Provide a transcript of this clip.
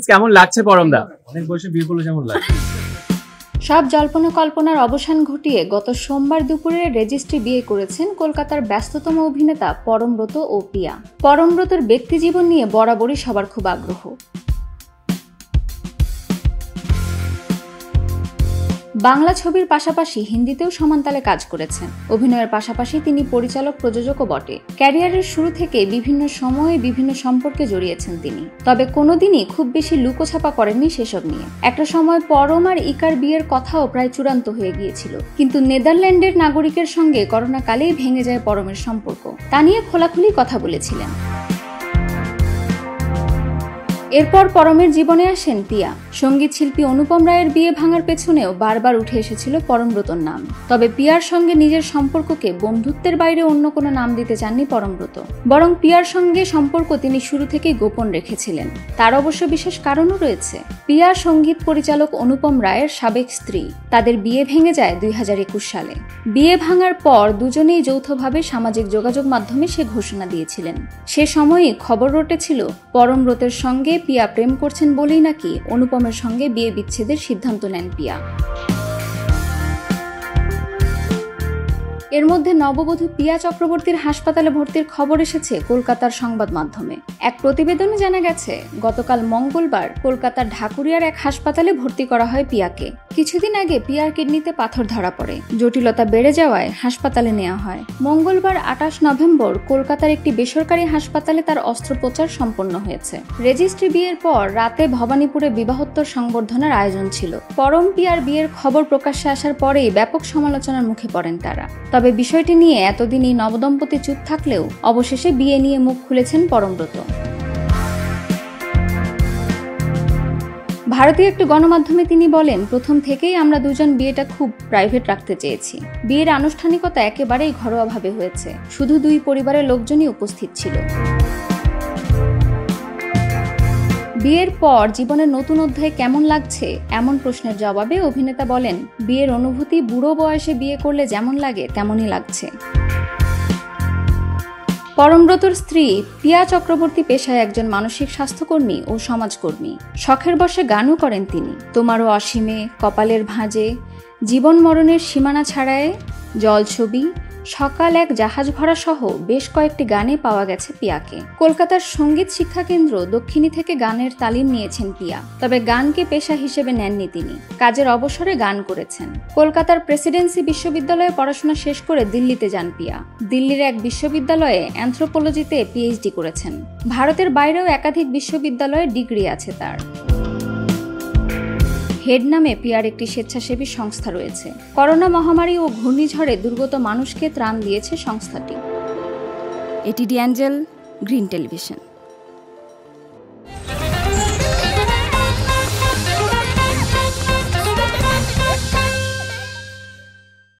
কেমন লাগছে পরমদা? অনেক বয়সে বিয়ে করলে যেমন লাগে। সব জল্পনা কল্পনার অবসান ঘটিয়ে গত সোমবার দুপুরে রেজিস্ট্রি বিয়ে করেছেন কলকাতার ব্যস্ততম অভিনেতা পরমব্রত ও পিয়া। পরমব্রতর ব্যক্তিজীবন নিয়ে বরাবরই সবার খুব আগ্রহ। বাংলা ছবির পাশাপাশি হিন্দিতেও সমানতালে কাজ করেছেন। অভিনয়ের পাশাপাশি তিনি পরিচালক প্রযোজকও বটে। ক্যারিয়ারের শুরু থেকে বিভিন্ন সময়ে বিভিন্ন সম্পর্কে জড়িয়েছেন তিনি, তবে কোনোদিনই খুব বেশি লুকোছাপা করেননি সেসব নিয়ে। একটা সময় পরম আর ইকার বিয়ের কথাও প্রায় চূড়ান্ত হয়ে গিয়েছিল, কিন্তু নেদারল্যান্ডের নাগরিকের সঙ্গে করোনাকালেই ভেঙে যায় পরমের সম্পর্ক। তা নিয়ে খোলাখুলি কথা বলেছিলেন। এরপর পরমের জীবনে আসেন পিয়া। সঙ্গীত শিল্পী অনুপম রায়ের বিয়ে ভাঙার পেছনেও বারবার উঠে এসেছিল পরমব্রতর নাম। তবে পিয়ার সঙ্গে নিজের সম্পর্ককে বন্ধুত্বের বাইরে অন্য কোনো নাম দিতে চাননি পরমব্রত, বরং পিয়ার সঙ্গে সম্পর্ক তিনি শুরু থেকেই গোপন রেখেছিলেন। তার অবশ্য বিশেষ কারণও রয়েছে। পিয়া সঙ্গীত পরিচালক অনুপম রায়ের সাবেক স্ত্রী। তাদের বিয়ে ভেঙে যায় 2021 সালে। বিয়ে ভাঙার পর দুজনেই যৌথভাবে সামাজিক যোগাযোগ মাধ্যমে সে ঘোষণা দিয়েছিলেন। সে সময়ই খবর রটেছিল পরমব্রতের সঙ্গে পিয়া প্রেম করছেন বলেই নাকি অনুপমের সঙ্গে বিয়ে বিচ্ছেদের সিদ্ধান্ত নেন পিয়া। এর মধ্যে নববধূ পিয়া চক্রবর্তীর হাসপাতালে ভর্তির খবর এসেছে কলকাতার সংবাদ মাধ্যমে। এক প্রতিবেদনে জানা গেছে, গতকাল মঙ্গলবার কলকাতার ঢাকুরিয়ার এক হাসপাতালে ভর্তি করা হয় পিয়াকে। কিছুদিন আগে পিয়ার কিডনিতে পাথর ধরা পড়ে, জটিলতা বেড়ে যাওয়ায় হাসপাতালে নেওয়া হয়। মঙ্গলবার 28 নভেম্বর কলকাতার একটি বেসরকারি হাসপাতালে তার অস্ত্রোপচার সম্পন্ন হয়েছে। রেজিস্ট্রি বিয়ের পর রাতে ভবানীপুরে বিবাহোত্তর সংবর্ধনার আয়োজন ছিল। পরম পিয়ার বিয়ের খবর প্রকাশ্যে আসার পরেই ব্যাপক সমালোচনার মুখে পড়েন তারা। তবে বিষয়টি নিয়ে এতদিনই নবদম্পতি চুপ থাকলেও অবশেষে বিয়ে নিয়ে মুখ খুলেছেন পরমব্রত। ভারতীয় একটি গণমাধ্যমে তিনি বলেন, প্রথম থেকেই আমরা দুজন বিয়েটা খুব প্রাইভেট রাখতে চেয়েছি। বিয়ের আনুষ্ঠানিকতা একেবারেই ঘরোয়াভাবে হয়েছে, শুধু দুই পরিবারের লোকজনই উপস্থিত ছিল। বিয়ের পর জীবনের নতুন অধ্যায় কেমন লাগছে এমন প্রশ্নের জবাবে অভিনেতা বলেন, বিয়ের অনুভূতি বুড়ো বয়সে বিয়ে করলে যেমন লাগে তেমনই লাগছে। পরমব্রতর স্ত্রী পিয়া চক্রবর্তী পেশায় একজন মানসিক স্বাস্থ্যকর্মী ও সমাজকর্মী। শখের বশে গানও করেন তিনি। তোমারও অসীমে, কপালের ভাঁজে, জীবন মরণের সীমানা ছাড়ায়, জলছবি, সকাল এক জাহাজ ভরা সহ বেশ কয়েকটি গানে পাওয়া গেছে পিয়াকে। কলকাতার সঙ্গীত শিক্ষা কেন্দ্র দক্ষিণী থেকে গানের তালিম নিয়েছেন পিয়া, তবে গানকে পেশা হিসেবে নেননি তিনি। কাজের অবসরে গান করেছেন। কলকাতার প্রেসিডেন্সি বিশ্ববিদ্যালয়ে পড়াশোনা শেষ করে দিল্লিতে যান পিয়া। দিল্লির এক বিশ্ববিদ্যালয়ে অ্যানথ্রোপোলজিতে পিএইচডি করেছেন। ভারতের বাইরেও একাধিক বিশ্ববিদ্যালয়ে ডিগ্রি আছে তার। হেড নামে পিয়ার একটি স্বেচ্ছাসেবী সংস্থা রয়েছে। করোনা মহামারী ও ঘূর্ণিঝড়ে দুর্গত মানুষকে ত্রাণ দিয়েছে সংস্থাটি। এটি ডি অ্যাঞ্জেল, গ্রিন টেলিভিশন।